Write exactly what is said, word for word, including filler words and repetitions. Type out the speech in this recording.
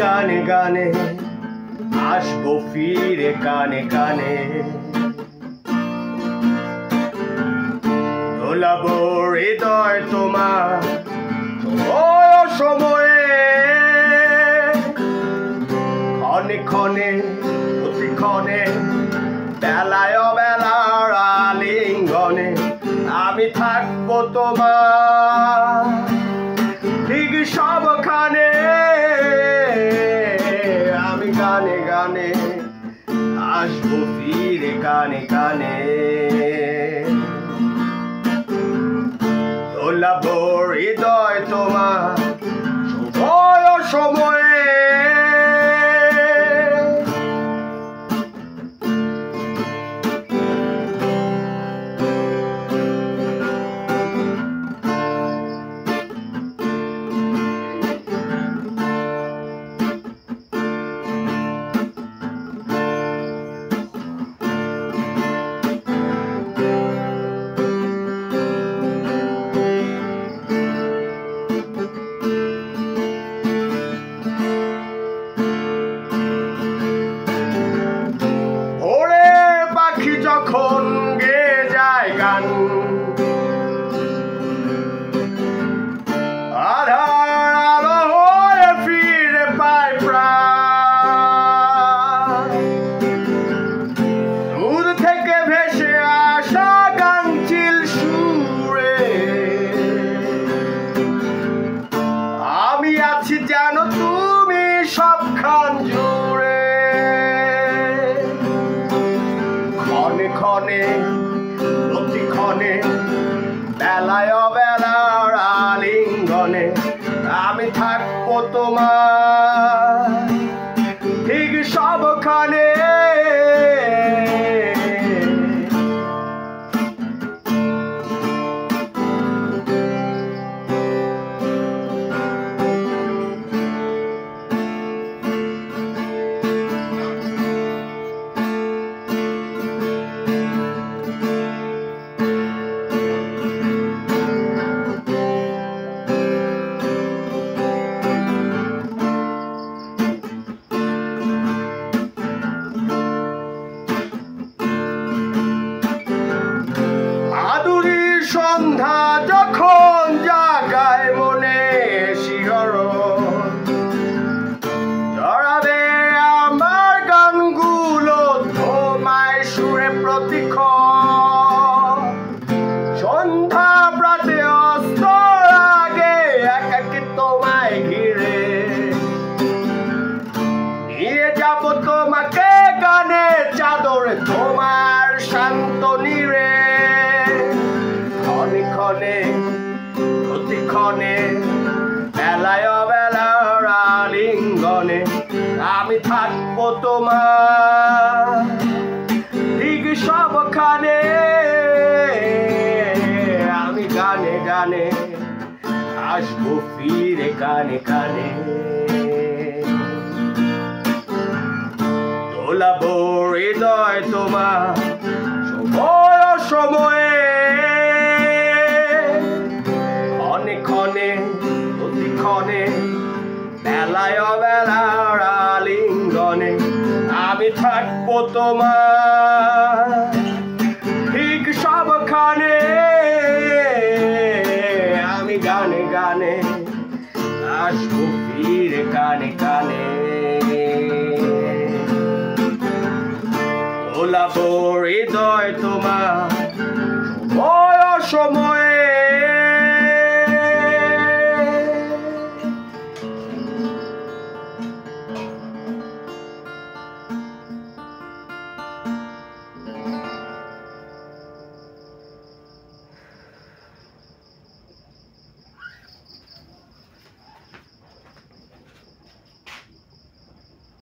গানে গানে আসবো ফিরে কানে কানে দোলাবো হৃদয় তোমার সময়ে ক্ষণে ক্ষণে প্রতিক্ষণে বেলায় বেলার আলিঙ্গনে আমি থাকবো তোমার ঠিক সবখানে আমি গানে গানে আসবো ফিরে কানে কানে দোলাবো হৃদয় তোমার সময় সময়ে যখন গে যায় গান আধার আলো হয়ে ফিরে পায় প্রাণ দূর থেকে ভেসে আসা গানচিল সুরে আমি আছি যেন তুমি সবখান জুড়ে ক্ষণে ক্ষণে প্রতিক্ষণে বেলায় বেলার আলিঙ্গনে আমি থাকবো তোমার ঠিক সবখানে সন্ধ্যা যখন জাগায় মনে শিহরণ জড়াবে আমার গানগুলো তোমায় সুরে প্রতিক্ষণ সন্ধ্যা প্রাতে অস্তর আগে একাকী তোমায় ঘিরে নিয়ে যাব তোমাকে গানে চাদরে তোমার শান্ত নীড়ে ক্ষণে ক্ষণে প্রতিক্ষণে বেলায় বেলার আলিঙ্গনে আমি থাকবো তোমার ঠিক সবখানে আমি গানে গানে আসবো ফিরে কানে কানে দোলাবো হৃদয় তোমার সময় সময়ে ক্ষণে প্রতিক্ষণে বেলায় বেলার আলিঙ্গনে আমি থাকবো তোমার ঠিক সবখানে আমি গানে গানে আসবো